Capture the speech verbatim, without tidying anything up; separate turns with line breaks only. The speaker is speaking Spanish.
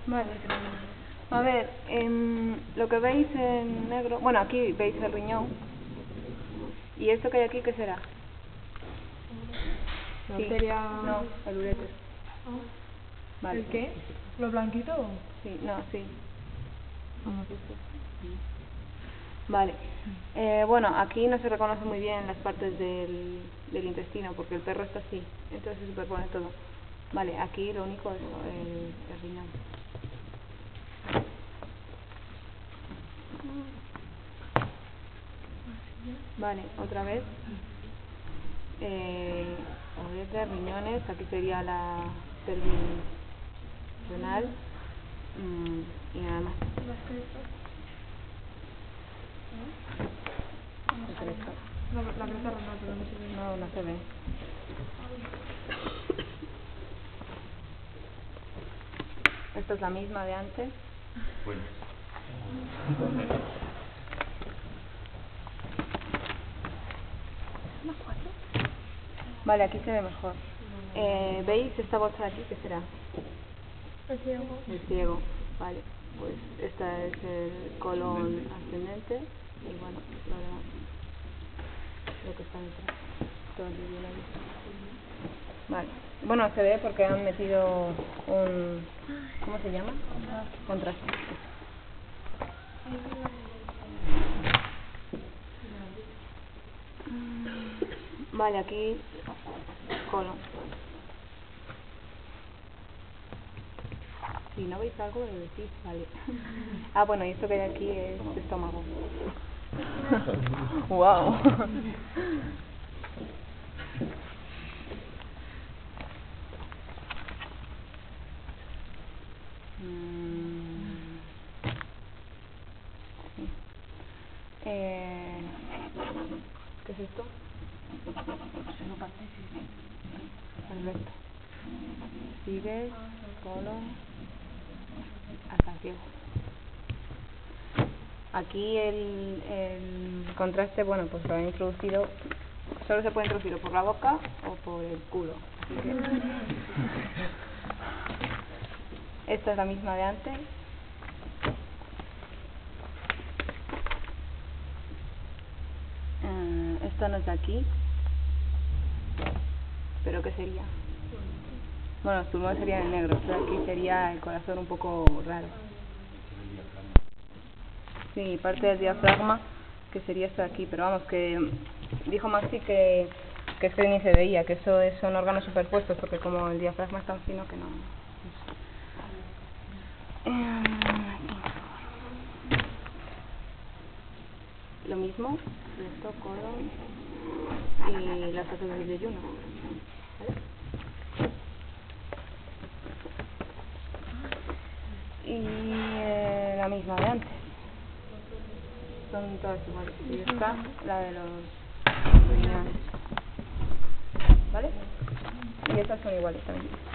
Vale. A ver, en lo que veis en negro, bueno, aquí veis el riñón. ¿Y esto que hay aquí qué será?
La
Sí.
arteria...
No, el uréter.
Ah.
Vale.
¿El qué? ¿Lo blanquito?
Sí, no, sí. Vale. Eh, bueno, aquí no se reconoce muy bien las partes del, del intestino porque el perro está así, entonces se superpone todo. Vale, aquí lo único es el, el riñón. Vale, otra vez. Eh, ureter, riñones, aquí sería la pelvis renal mm, y nada más.
No, la cresta renal, pero no se ve.
No, no se ve. Esta es la misma de antes.
Bueno.
Vale, aquí se ve mejor. Eh, ¿Veis esta bolsa de aquí? ¿Qué será?
El ciego.
El ciego. Vale, pues esta es el colon ascendente y bueno, lo demás. Lo que está detrás. Todo el vídeo lo he visto. Vale. Bueno, se ve porque han metido un... ¿Cómo se llama? Contraste. Vale, aquí colon. Si no veis algo, lo decís, vale. Ah, bueno, y esto que hay aquí es estómago. Wow. Mm. Sí. Eh, ¿Qué es esto? El recto. Sigues, colon, hasta el ciego. Aquí el, el contraste, bueno, pues lo han introducido, solo se puede introducir o por la boca o por el culo. Así que esta es la misma de antes. Uh, esta no es de aquí. ¿Pero qué sería? Bueno, el pulmón sería el negro, pero aquí sería el corazón un poco raro. Sí, parte del diafragma, que sería esto de aquí, pero vamos, que dijo Maxi que, que es que ni se veía, que eso es, son órganos superpuestos, porque como el diafragma es tan fino que no... no sé. Eh, lo mismo, esto, colon y las fases del yeyuno, ¿vale? Y eh, la misma de antes. Son todas iguales. Y está la de los riñones. ¿Vale? Y estas son iguales también.